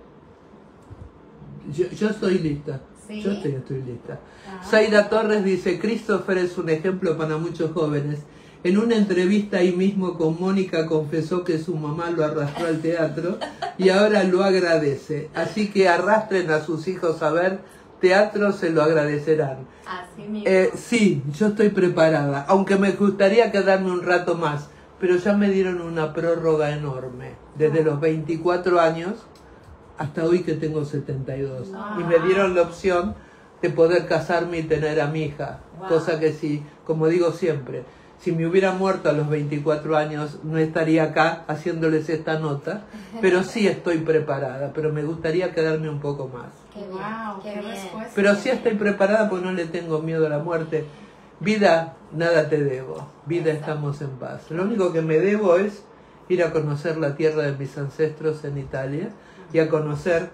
yo, yo estoy lista. ¿Sí? Yo estoy, estoy lista. Ah. Zaira Torres dice, Christopher es un ejemplo para muchos jóvenes. En una entrevista ahí mismo con Mónica confesó que su mamá lo arrastró al teatro y ahora lo agradece. Así que arrastren a sus hijos a ver teatro, se lo agradecerán. Así mismo. Eh, sí, yo estoy preparada, aunque me gustaría quedarme un rato más, pero ya me dieron una prórroga enorme, desde los veinticuatro años hasta hoy que tengo setenta y dos. Wow. Y me dieron la opción de poder casarme y tener a mi hija, Wow. cosa que sí, como digo siempre, si me hubiera muerto a los veinticuatro años no estaría acá haciéndoles esta nota, pero sí estoy preparada, pero me gustaría quedarme un poco más. Qué bien, Wow, qué qué bien. respuesta. Pero sí estoy preparada porque no le tengo miedo a la muerte. Vida, nada te debo. Vida, estamos en paz. Lo único que me debo es ir a conocer la tierra de mis ancestros en Italia y a conocer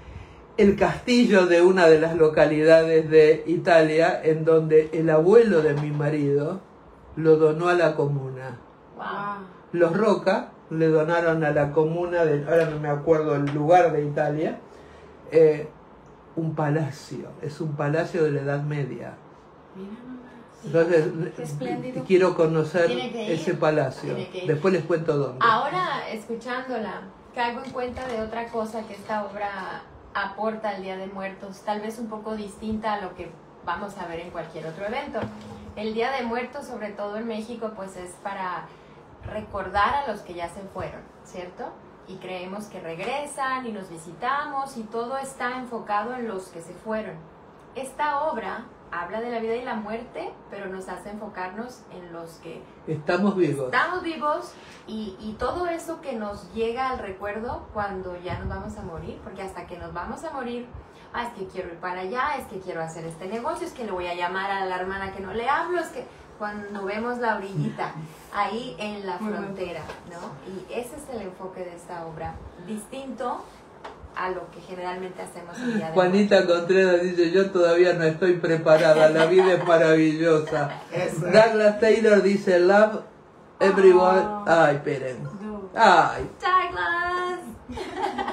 el castillo de una de las localidades de Italia en donde el abuelo de mi marido lo donó a la comuna. Wow. Wow. Los Roca le donaron a la comuna, de, ahora no me acuerdo el lugar de Italia, eh, un palacio, es un palacio de la Edad Media. Mira nomás. Entonces, Qué espléndido. quiero conocer Tiene que ir, ese palacio. tiene que ir. Después les cuento dónde. Ahora, escuchándola, caigo en cuenta de otra cosa que esta obra aporta al Día de Muertos, tal vez un poco distinta a lo que vamos a ver en cualquier otro evento. El Día de Muertos, sobre todo en México, pues es para recordar a los que ya se fueron, ¿cierto? Y creemos que regresan y nos visitamos y todo está enfocado en los que se fueron. Esta obra habla de la vida y la muerte, pero nos hace enfocarnos en los que Estamos vivos. estamos vivos y, y todo eso que nos llega al recuerdo cuando ya nos vamos a morir, porque hasta que nos vamos a morir, ah, es que quiero ir para allá, es que quiero hacer este negocio, es que le voy a llamar a la hermana que no le hablo, es que cuando vemos la orillita ahí en la Muy bueno. frontera, ¿no? Y ese es el enfoque de esta obra, distinto a lo que generalmente hacemos el día de Juanita muertos. Contreras dice, yo todavía no estoy preparada, la vida es maravillosa. Eso. Douglas Taylor dice, love everyone. Oh. Ay, esperen. Dude. Ay, Douglas.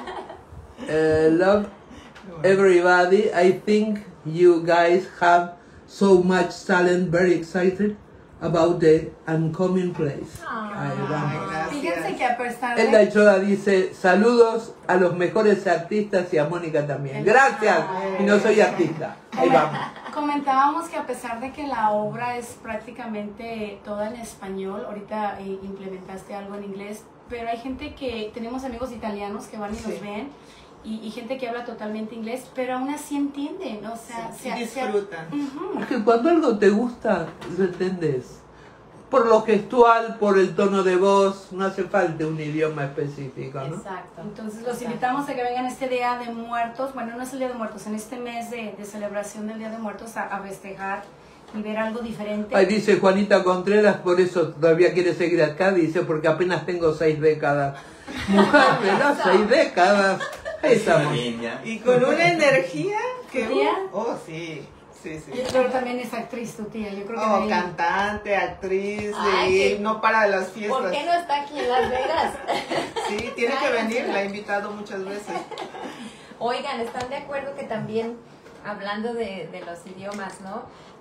eh, love everybody. I think you guys have so much talent, very excited about the upcoming place. Ay, Ay, vamos. gracias. Fíjense que a pesar Elda de... Ochoa dice, saludos a los mejores artistas y a Mónica también. Gracias. Y no soy artista. Ahí vamos. Comentábamos que a pesar de que la obra es prácticamente toda en español, ahorita eh, implementaste algo en inglés, pero hay gente que, tenemos amigos italianos que van y Sí. nos ven, y, y gente que habla totalmente inglés, pero aún así entienden, o sea, Sí, se- se- disfrutan. Ujú. Porque cuando algo te gusta, lo entendés. Por lo gestual, por el tono de voz, no hace falta un idioma específico, ¿no? Exacto. Entonces los Exacto. invitamos a que vengan este Día de Muertos, bueno, no es el Día de Muertos, en este mes de, de celebración del Día de Muertos a, a festejar y ver algo diferente. Ahí dice Juanita Contreras, por eso todavía quiere seguir acá, dice, porque apenas tengo seis décadas. Mujer, ¿verdad? Seis décadas. Ahí estamos. Niña. Y con una energía que... ¿Tía? Oh, sí. Sí, sí. Pero también es actriz tu tía, yo creo que Oh, de ahí- cantante, actriz, Ay, de qué- no para de las fiestas. ¿Por qué no está aquí en Las Vegas? Sí, tiene que Ay, venir, sí. la he invitado muchas veces. Oigan, ¿están de acuerdo que también, hablando de, de los idiomas, ¿no?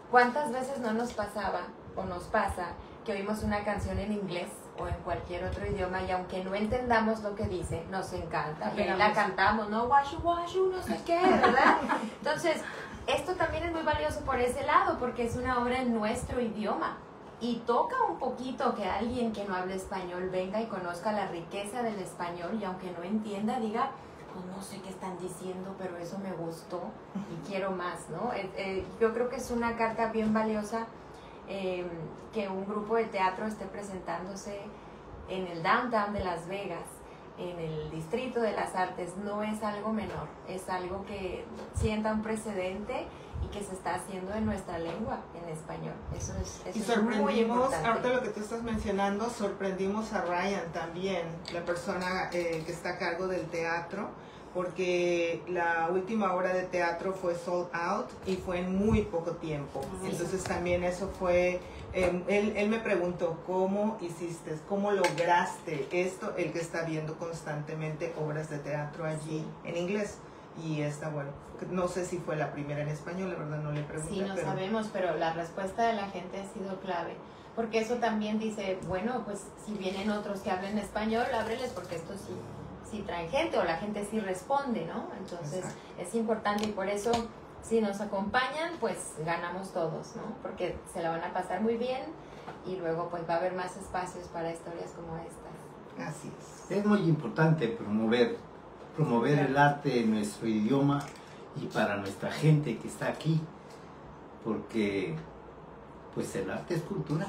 ¿Cuántas veces no nos pasaba o nos pasa que oímos una canción en inglés o en cualquier otro idioma y aunque no entendamos lo que dice, nos encanta? Y ahí la cantamos, ¿no? Washu, washu, no sé qué, ¿verdad? Entonces, esto también es muy valioso por ese lado porque es una obra en nuestro idioma. Y toca un poquito que alguien que no hable español venga y conozca la riqueza del español y aunque no entienda, diga, pues no sé qué están diciendo, pero eso me gustó y quiero más, ¿no? Eh, eh, yo creo que es una carta bien valiosa eh, que un grupo de teatro esté presentándose en el downtown de Las Vegas, en el Distrito de las Artes. No es algo menor, es algo que sienta un precedente y que se está haciendo en nuestra lengua, en español. Eso es, eso y es sorprendimos, muy importante. ahorita lo que tú estás mencionando, sorprendimos a Ryan también, la persona eh, que está a cargo del teatro, porque la última obra de teatro fue sold out y fue en muy poco tiempo. Sí. Entonces también eso fue, eh, él, él me preguntó, ¿cómo hiciste? ¿Cómo lograste esto? El que está viendo constantemente obras de teatro allí en inglés. Y esta, bueno, no sé si fue la primera en español, la verdad no le pregunté. Sí, no pero... sabemos, pero la respuesta de la gente ha sido clave. Porque eso también dice, bueno, pues si vienen otros que hablen español, ábreles porque esto sí, sí trae gente o la gente sí responde, ¿no? Entonces Exacto. Es importante y por eso si nos acompañan, pues ganamos todos, ¿no? Porque se la van a pasar muy bien y luego pues va a haber más espacios para historias como estas. Así es. Es muy importante promover promover el arte en nuestro idioma y para nuestra gente que está aquí, porque pues el arte es cultura.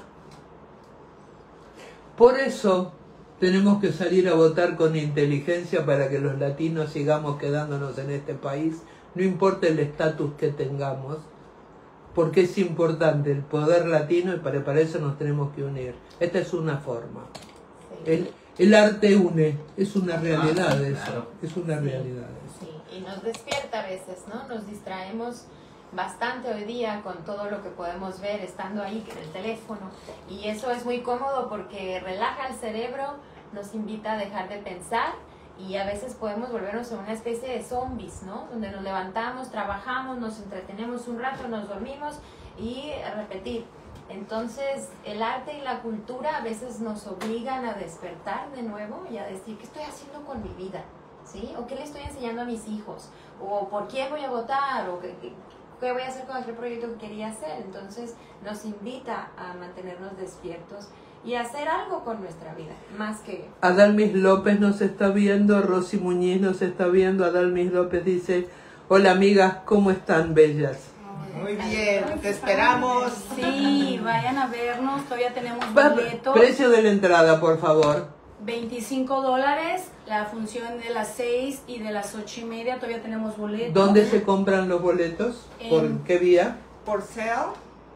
Por eso tenemos que salir a votar con inteligencia para que los latinos sigamos quedándonos en este país, no importa el estatus que tengamos, porque es importante el poder latino y para, para eso nos tenemos que unir. Esta es una forma. Sí. El, El arte une, es una realidad ah, sí, eso, claro. es una sí, realidad eso. Sí, y nos despierta a veces, ¿no? Nos distraemos bastante hoy día con todo lo que podemos ver estando ahí en el teléfono y eso es muy cómodo porque relaja el cerebro, nos invita a dejar de pensar y a veces podemos volvernos en una especie de zombies, ¿no? Donde nos levantamos, trabajamos, nos entretenemos un rato, nos dormimos y a repetir. Entonces, el arte y la cultura a veces nos obligan a despertar de nuevo y a decir, ¿qué estoy haciendo con mi vida? ¿Sí? ¿O qué le estoy enseñando a mis hijos? ¿O por quién voy a votar? ¿O qué, qué voy a hacer con aquel proyecto que quería hacer? Entonces, nos invita a mantenernos despiertos y a hacer algo con nuestra vida, más que... Adalmis López nos está viendo, Rosy Muñiz nos está viendo, Adalmis López dice, hola amigas, ¿cómo están bellas? Muy bien, te esperamos. Sí, vayan a vernos, todavía tenemos boletos. Precio de la entrada, por favor. veinticinco dólares, la función de las seis y de las ocho y media, todavía tenemos boletos. ¿Dónde se compran los boletos? En, ¿Por qué vía? Por sale.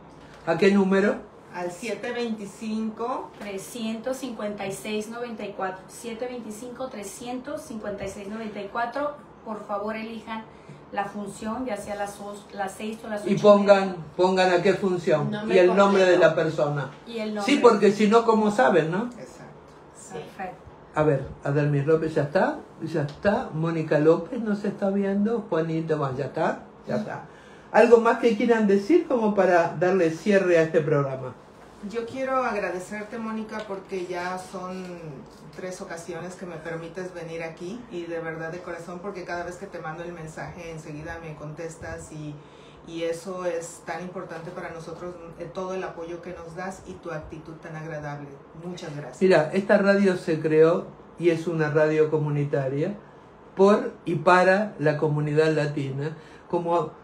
¿A qué número? Al siete veinticinco, trescientos cincuenta y seis noventa y cuatro. siete veinticinco, trescientos cincuenta y seis noventa y cuatro. Por favor, elijan la función, ya sea las, las seis o las ocho. Y pongan, pongan a qué función no y el nombre de la persona. Y el nombre. Sí, porque si no, ¿cómo saben, no? Exacto. Sí. Perfecto. A ver, Adalmis López ya está, ya está. Mónica López nos está viendo. Juanito más, ya está, ya está. ¿Algo más que quieran decir como para darle cierre a este programa? Yo quiero agradecerte, Mónica, porque ya son tres ocasiones que me permites venir aquí y de verdad de corazón, porque cada vez que te mando el mensaje enseguida me contestas y, y eso es tan importante para nosotros, eh, todo el apoyo que nos das y tu actitud tan agradable. Muchas gracias. Mira, esta radio se creó y es una radio comunitaria por y para la comunidad latina, como...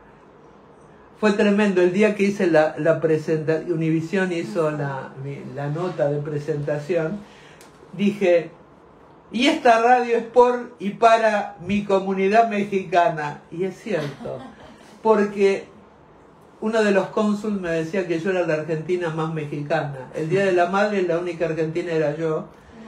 Fue tremendo, el día que hice la, la presentación, Univisión hizo la, la nota de presentación, dije, y esta radio es por y para mi comunidad mexicana. Y es cierto, porque uno de los cónsules me decía que yo era la argentina más mexicana. El Día de la Madre la única argentina era yo.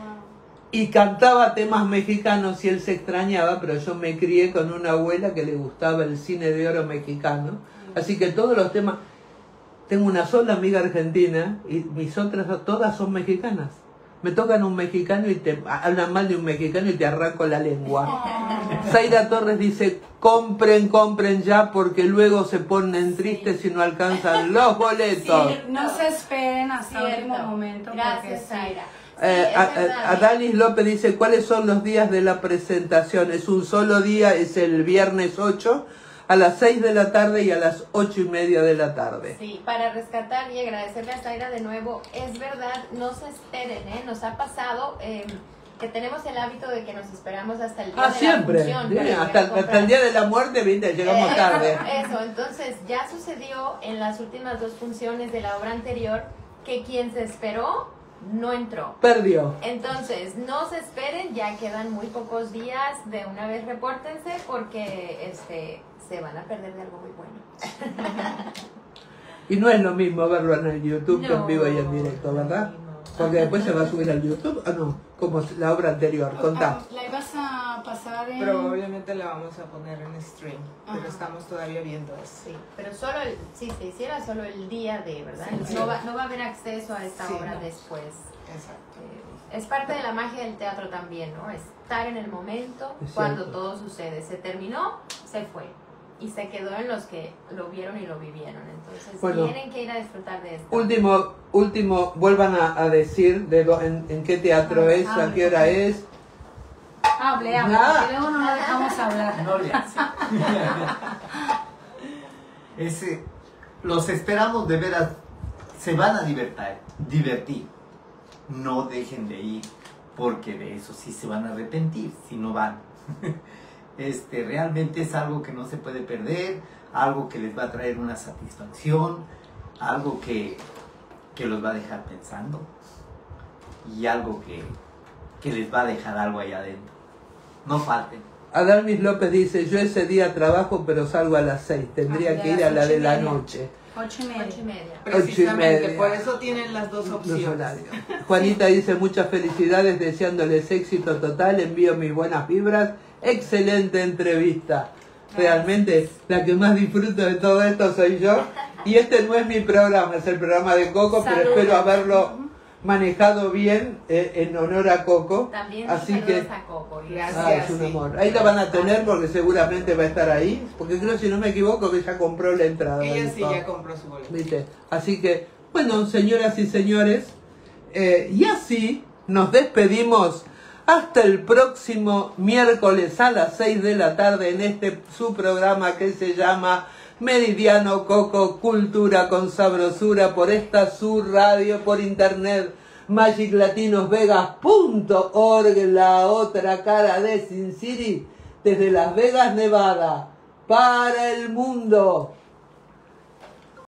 Y cantaba temas mexicanos y él se extrañaba, pero yo me crié con una abuela que le gustaba el cine de oro mexicano. Así que todos los temas, tengo una sola amiga argentina y mis otras todas son mexicanas. Me tocan un mexicano y te hablan mal de un mexicano y te arranco la lengua. Zaira Torres dice, compren, compren ya porque luego se ponen tristes si no alcanzan los boletos. Sí, no se esperen hasta el Cierto. último momento. porque Gracias, sí. Zaira. Sí, Eh, es a, verdad, a- a ¿eh? Danis López dice, ¿cuáles son los días de la presentación? Es un solo día, es el viernes ocho, a las seis de la tarde y a las ocho y media de la tarde. Sí, para rescatar y agradecerle a Zaira de nuevo, es verdad, no se esperen, ¿eh? Nos ha pasado eh, que tenemos el hábito de que nos esperamos hasta el día Ah, de siempre. la función. Sí, para llegar hasta, a hasta comprar. el día de la muerte, viste, llegamos Eh, tarde. Eso, entonces ya sucedió en las últimas dos funciones de la obra anterior que quien se esperó no entró. Perdió. Entonces, no se esperen, ya quedan muy pocos días, de una vez repórtense porque este se van a perder de algo muy bueno. Y no es lo mismo verlo en el YouTube que en No, vivo y en directo, ¿verdad? no. Porque después se va a subir al YouTube, ¿o no? Como la obra anterior, contá. ¿La ibas a pasar en...? Probablemente la vamos a poner en stream, pero Ajá. estamos todavía viendo eso. Sí, pero solo el, si se hiciera solo el día de, ¿verdad? Sí, no, sí. va, no va a haber acceso a esta Sí, obra no. después. Exacto. Eh, es parte de la magia del teatro también, ¿no? Estar en el momento Es cuando cierto. todo sucede. Se terminó, se fue. Y se quedó en los que lo vieron y lo vivieron. Entonces Bueno. tienen que ir a disfrutar de esto. Último, último, vuelvan a, a decir de do- en, en qué teatro Ah, es, a hable, qué hora es. Hable, hable, Ah. porque luego no lo dejamos hablar. No le hace. Ese, los esperamos de veras, se van a divertir, divertir. No dejen de ir, porque de eso sí se van a arrepentir si no van. Este, realmente es algo que no se puede perder, algo que les va a traer una satisfacción, algo que, que los va a dejar pensando y algo que, que les va a dejar algo ahí adentro. No falten. Adalmis López dice, yo ese día trabajo pero salgo a las seis, tendría Ah, que de ir a las la ocho de y la media. noche. Ocho y Ocho y media. media. Precisamente, media. por eso tienen las dos Los opciones. horarios. Juanita dice, muchas felicidades, deseándoles éxito total, envío mis buenas vibras, excelente entrevista. Realmente la que más disfruto de todo esto soy yo. Y este no es mi programa, es el programa de Coco, pero Saludos. espero haberlo manejado bien eh, en honor a Coco. También Así saludos que a Coco. y- Gracias. ah, es un sí. amor. Ahí la van a tener porque seguramente va a estar ahí, porque creo, si no me equivoco, que ya compró la entrada. Ella y sí todo. ya compró su boleto. ¿Viste? Así que, bueno, señoras y señores, eh, y así nos despedimos hasta el próximo miércoles a las seis de la tarde en este su programa que se llama Meridiano Coco Cultura con Sabrosura, por esta su radio, por internet, magic latinos vegas punto org, la otra cara de Sin City, desde Las Vegas, Nevada, para el mundo.